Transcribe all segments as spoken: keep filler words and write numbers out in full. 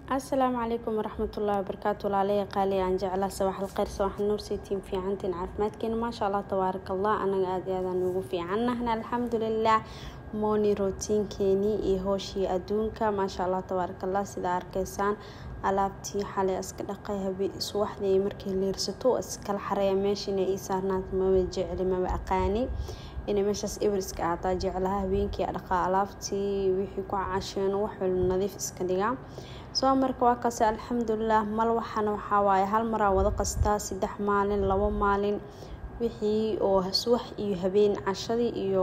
السلام عليكم ورحمة الله وبركاته. لالي قالي عن جعل صباح الخير صباح النور سيتين في عنتين عافماتكين ما شاء الله تبارك الله. أنا قاعد هذا نوقف في عنا هنا الحمد لله موني روتين كيني إيهوشي أدونك ما شاء الله تبارك الله سيدار كيسان alaabtii xalay iska dhaqay habeen subaxdii markii la yarsato iska xareeyo meeshina ii saarnaad ma jeceli ma aqaani inay meeshaas ibriska aata jeclaha habeenkii dhaqa alaabtii wixii ku caasheen wax wal nadiif iska dhiga soo marka waa kaas alxamdulillah mal waxana waxa waaye hal mar wada qastaa saddex maalin labo maalin wixii oo subax iyo habeen cashadii iyo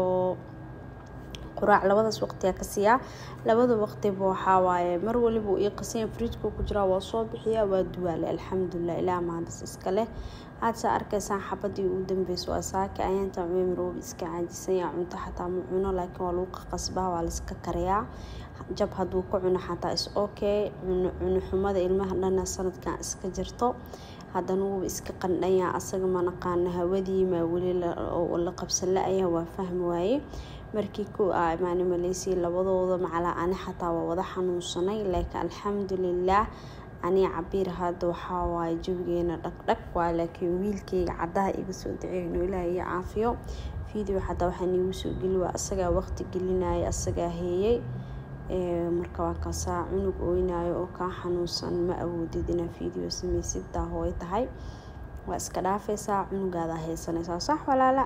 quraac labadaas waqti ka siya labada waqti waxa waaye mar waliba ii qaseen fridge-ku ku jira waa soo bixiya waa duwale alxamdulillah ilaa ma hadis iska leh aad sa arkaysan xabadii u dambeysay waa saaka ayanta meemro iska caajisan yaa cunto xataa ma cuno laakiin waa lagu qasbaa waa la iska kariyaa jab haduu ku cuno xataa is okay cuno xumada ilmaha dhan sanadkan iska jirto haddana uu iska qandhaya asaga ma naqaan hawadii ma wali la qabsan la ayaa waa fahmi waaye markii ku aamaani Malaysia labadooda macala aan xataa wada xanuunsanay laakiin alxamdulillah ani cabir hada waxa waay jawigeena dhaqdhaq waa laakiin wiilkayga cadaha iga soo daceeyno ilaahay caafiyo video hada waxaan igu soo gali waa asaga waqti gelinay asaga heeyay ee marka waa ka saa cunug ooynayo oo ka xanuunsan ma awoodid in video sameysid taa hooy tahay waa iska dhaafaysaa cunugaada haysanaysaa sax walaala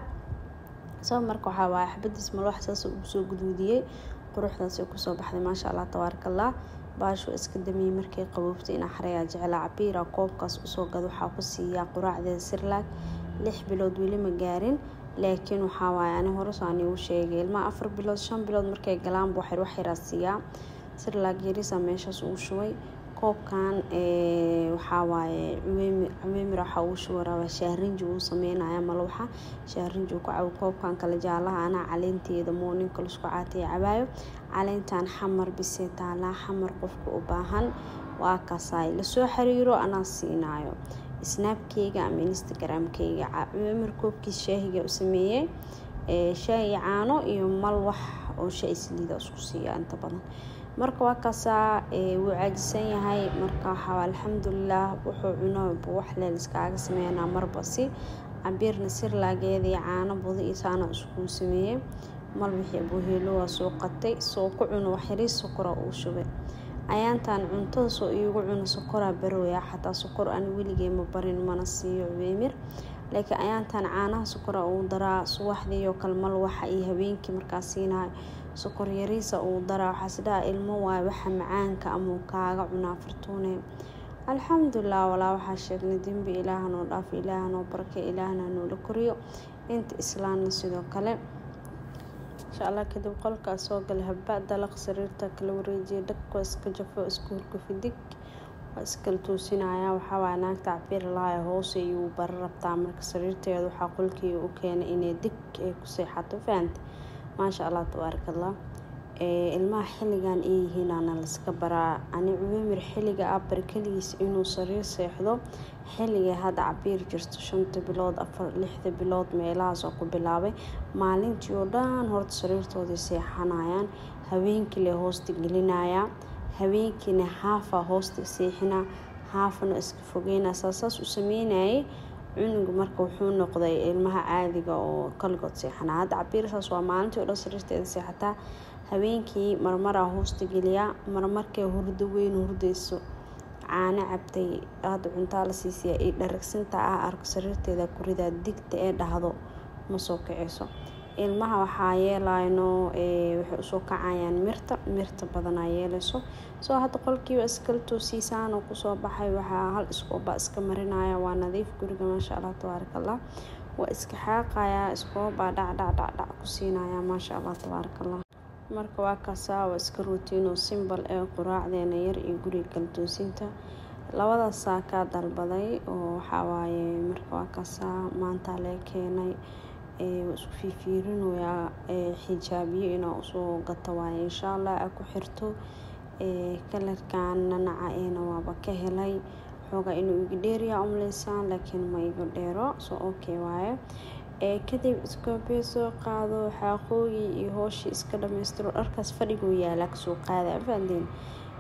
soo marka waxa waa xabadis mal wax saas u soo guduudiyay quruxdaas ku soo baxday ma sha Allah tabarakallah baasho iska damiyay markay qabowtay in xareeya jecel cabira koobkaas u soo gad waxa ku siiya quraacda sirlaag lix bilood wali ma gaarin laakiin waxa waay ani hore saani u sheegay ilma afar bilood shan bilood markay galaan buu xir wax yaraasiya sirlaag yarisa meeshaas uu shubay koobkan ee waxa waaye cumeemir waxa uu shuwaraa shahrinji uu sameeynaya malawaxa shahrinji ku caaw koobkan kala jaalaha ana caleenteeda moonin kala isku caatay cabaayo caleentan xamar biseeta la xamar qofku u baahan waa kaasay la soo xiriiro ana siinaayo snapkeyga ama instagramkeyga cumeemir koobkii shaahiga u sameeyay ee shaay caano iyo mal wax oo shay saliida isku siiya inta badan marka waa kaasa ee uu caajisan yahay marka waxa alxamdulillah wuxuu cuno wax leel iskaaga sameeyana marba si cabirna sir laageedii caano budi isaana isku sameeyay mal wixii buu helo waa soo qatay soo ku cuno wax yariis sokor uu shubay ayaantan cuntada soo iigu cuno sokor barooya xataa sokor aan weligay ma barin mana siiyo weemir laakiin ayaantan caanaha sokor uu daraa subaxdii iyo kalmal waxa ay habeenkii markaas siinaa sokor yariisa uu daraa xasdaa ilmo waa waxa macaanka ama kaaga cunaa fartuune alxamdulillah wala waxa sheegnay dambi ilaahana oo dhaaf ilaahana oo baraka ilaahana noo la koriyo inta islaamna sidoo kale insha Allah kadib qolka soo gal habba dalaq sariirta kala wareejiyo dadku iska jafo isku hurku fidig iska toosinaya waxa waa naagta cabir lahaay hoos iyo bar rabtaa marka sariirteedu waxa qolkii u keenay inay dig ay ku seexato faant ma sha Allah tabarakallah ee ilmaha xilligan ay yihiin aan la iska baraa ani cumeemir xilliga abar kaliis inuu sariir seexdo xilliga hada cabir jirto shanta bilood afar lixda bilood meelahaas oo ku bilaabay maalintii oo dhan horta sariirtooda seexanayaan habeenkii la hoosta gelinaya habeenkii haafa hoosta seexina haafna iska fogeena asaas u sameynay cunug marka wuxuu noqday ilmaha caadiga oo kalgood seexana hada cabirsaas waa maalintii oo dhan sariirteeda seexata habeenkii marmara hoosta geliya marmarkay hurdo weyn hurdayso caana cabtay aad cunta la siisay ee dharagsinta ah arko sariirteeda ku rida digta ee dhahdo ma soo kiciyso ilmaha waxa yeelayno ee wuxuu soo kacayaan mirta mirta badan ay yeelayso soo hada qolkiiba iska toosisaan oo ku soo baxay waxa hal isku ba iska marinaya waa nadiif guriga ma sha Allah tabarakallah waa iska xaqaya isku ba dhac dhac dhac dhac ku siinaya ma sha Allah tabarakallah marka waa kaasa waa iska routine oo simple ee quraacdeena yar iyo guriga kala toosinta labada saaka dalbaday oo waxa waaye marka waa kaasa maanta la keenay ee isku fiirinaya ee xijaabiyo inaa soo gato waa insha Allah ku xirto ee kalarkan nanaca waaba ka helay xoga inuu iga dheeriya umleysaan laakiin ma iga dheero soo okay waaye ee kadib iska beeso qaado xaqooyi iyo hooshi iska dhameystiro dharkaas fadhigu yaala ka soo qaada afandin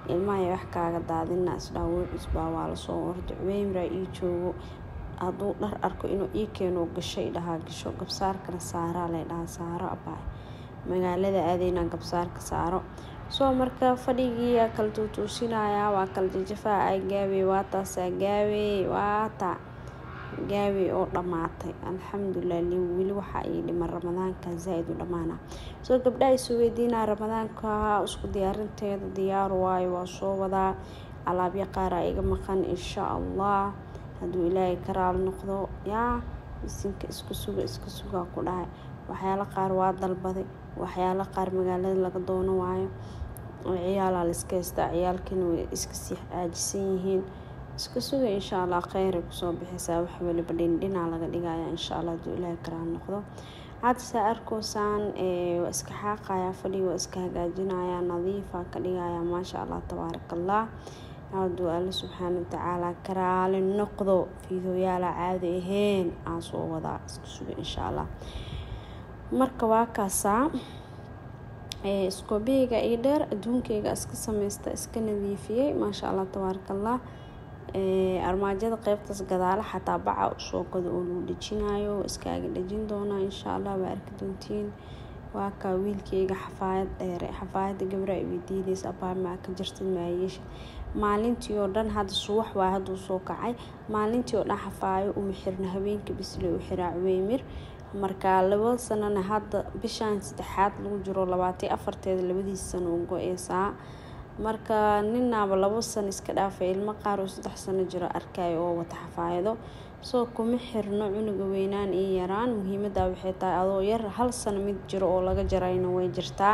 ilmaha wax kaaga daadina isdhawo isbaa waa la soo ordo weymra ii joogo hadduu dhar arko inuu ii keeno gashay dhahaa gasho gabsaarkana saaraa lay dhahaa saaro abaa magaalada aadayna gabsaarka saaro soo marka fadhigii kala tuutuusinaya waa kala jajafaa ay gaabay waa taas gaabay waa ta gaabay oo dhamaatay alxamdulillah li wili waxa ay dhima ramadaanka zaid u dhamaana soo gabdhaha isu weydiina ramadaanka isku diyaarinteeda diyaar waayo waa soo wadaa alaabya qaar ay iga maqan insha Allah haduu ilaahay karaal noqdo yaa isinka isku suga isku suga ku dhahay waxyaalo qaar waa dalbaday waxyaalo qaar magaalada laga doono waayo ciyaal la iska istaa ciyaalkina way iska sii aajisan yihiin isku suga insha Allah khayr ku soo bixisa wax waliba dhindhina laga dhigaya insha Allah haduu ilaahay karaal noqdo hadda arkosaan ee iska xaqaya fadhi waa iska hagaajinaya nadiifa ka dhigaya ma sha Allah tabarakallah هادو الله سبحانه وتعالى كرال النقض في ذويال عادهين عصو وضع اسكسوه إن شاء الله مركوا كاسا اسكوبيغا ايدر ادونكيغا اسكسا ميستا اسكنذيفيه ما شاء الله تبارك الله armaajada qaybtaas gadaala xataa baca soo qado oo lagu dhijinayo iskaaga dhijin doona insha Allah waa arki doontiin waa ka wiilkeyga xafaayad dheer xafaayada gabra ay weydiinaysa abaa ma ka jirtay maayeesh maalintii oo dhan hada subax waa haduu soo kacay maalintii oo dhan xafaayo uma xirna habeenkii bisle u xiraa weymir marka laba sanana hadda bishaan saddexaad lagu jiro labaatan iyo afar teeda labadiis sano oo go'aysa marka ninaba laba sano iska dhaafay ilmo qaar oo saddex sano jiro arkay oo wata xafaayado soo kuma xirno cunuga weynaan iyo yaraan muhiimada waxay tahay adoo yar hal sano mid jiro oo laga jarayna way jirtaa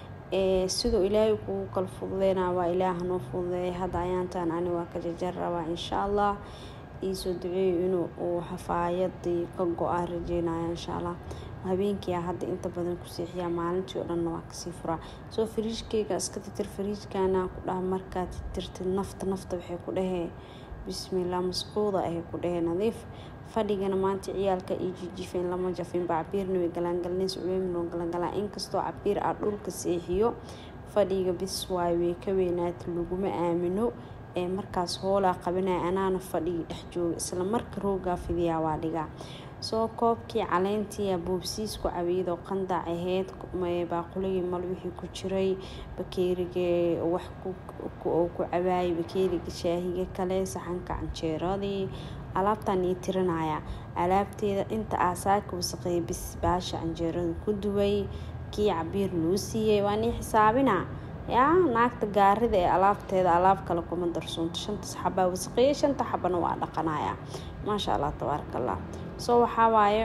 ee sidoo ilaahay ku kala fududeena waa ilaaha noo fududeey hada ayaantan ani waa ka jajaraba insha Allah iso duceeyo inuu uu xafaayadii ka go'aa rajeynaya insha Allah habeenkii hadda inta badan ku siixiya maalintii oo dhan waa ka sii furaa soo firiishkeyga iska tir firiishkana ku dhaaf markaad tirtid nafta nafta waxay ku dhahay bismillah masquuda ay ku dhahay nadiif fadhigana maanta ciyaalka iyo jijifeen lama jafin baabiirna way galaan galneys weeyno galaan galaan inkastoo cabiir aad dhulka seexiyo fadhiga bis way way ka weynaat laguma aamino ee markaas hoola qabanay anaana fadhi dhex joog isla marka rooga fidiya waa dhiga soo koobkii caleentii boobsiis ku cawiido qandac aheed may baaquligi mal wixii ku jiray bakeeriga wax ku ku cawaay bakeeriga shaahiga kale saxanka canjeeradii alaabtan ii tirinaya alaabteeda inta aasaaka wasaqay bis baasha canjeerada ku duway kii cabiir loo siiyay waan xisaabina yaa naagta gaarida ee alaabteeda alaab kale kuma darsoonto shanta xabba wasaqay shanta xabana waa dhaqanaya ma sha Allah tabarakallah soo waxa waaye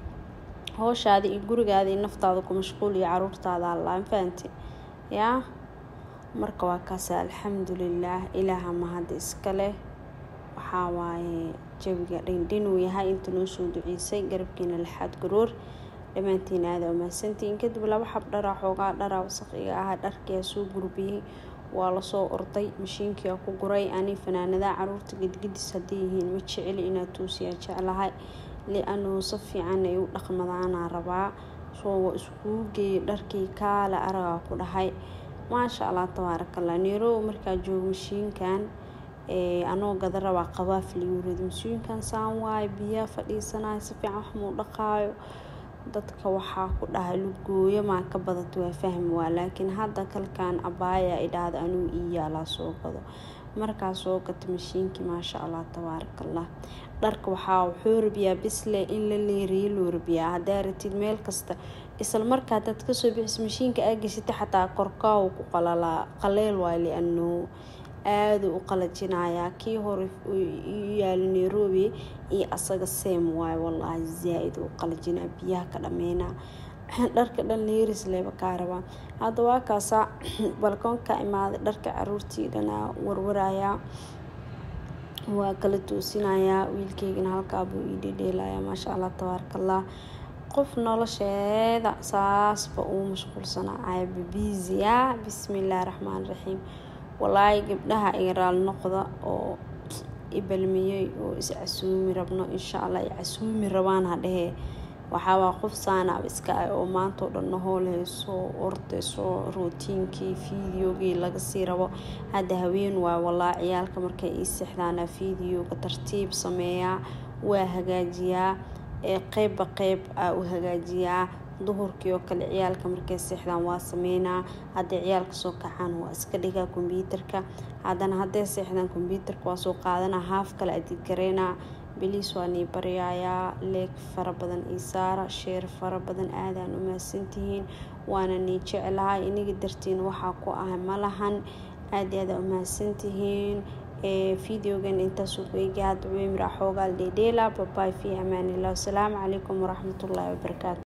hawshaada iyo gurigaada iyo naftaada ku mashquul iyo caruurtaada Allah faanti yaa marka waa kaas alxamdulillah ilaaha mahad iska leh waxa waaye jawiga dhindhin uu yahay inta noo soo duceysay garabkiina lixaad garoor dhamaantiin aad u maasantiin kadib laba xab dhara xoogaa dhara wasqiga ah dharkii soo gurbiyay waa la soo orday mashiinkii ku guray ani fanaanada caruurta gidgidis hadii yihiin ma jecel inaad toosiya jeclahay li'anno safiican ay u dhaqmadaan rabaa soo isku geey dharkii kala araga ku dhahay ma sha Allah tabarakallah neero marka joog mashiinkan ee anoo gadara waa qawaafli yuriid mashiinkan saan waay biya fadhiisanay si fiican wax muu dhaqaayo dadka waxa ku dhahay lugooyo ma ka badato waa fahmi waa laakiin hadda kalkaan abaaya idhaad anuu iyo la soo qado marka soo qat mashiinki ma sha Allah tabarakallah dharka waxa uu xurbiya bisle in la leeriyo lurbiya hadaratid meel kasta isla marka dad ka soo bixis mashiinka ay gashitay xataa korkaaw ku qalala qaleel waali annu aad u qalajinaya kii hore yaal Nairobi iyo asaga same way wallahi zaid u qalajina biyaha ka dhameena dharka dhan leeris leeba kaaraba hada waa kaasa balkoonka imaad dharka caruurtii dhana warwaraya waa kala toosinaya wiilkeygana halka buu ii dhedheelaya ma sha Allah tabarakallah qof nolosheeda saasba uu mashquulsana ay bibiziya bismillaahir rahmaanir rahiim wallahi gabdhaha igaraal noqda oo ibalmiyay oo is casuumi rabno insha Allah ay casuumi rabaan hadee waxaa waa qof saana iska ay oo maanta oo dhan hooleyso ordayso routiinkii fiidiyoogii laga sii rabo hadda haween waa walaa ciyaalka markay ii seexdaana fiidiyooga tartiib sameeyaa waa hagaajiyaa ee qeyb qeyb aa u hagaajiyaa duhurkii oo kale ciyaalka markay seexdaan waa sameynaa hadda ciyaalka soo kacaan waa iska dhigaa kombiyuutarka haddana hadday seexdaan kombiyuutarka waa soo qaadanaa haaf kale adid gareynaa biliis waa nii baryayaa leeg fara badan ii saara sheer fara badan aadaan u mahadsantihiin waana nii jeclahay iniga dartiin waxaa ku ah malahan aad aad u mahadsantihiin ee fiidiyogan intaas uu eegay hadda weymir xoogaal dheedheela bye bye fi amaanillah. Assalaamu calaykum waraxmatullaahi wabarakaatuh.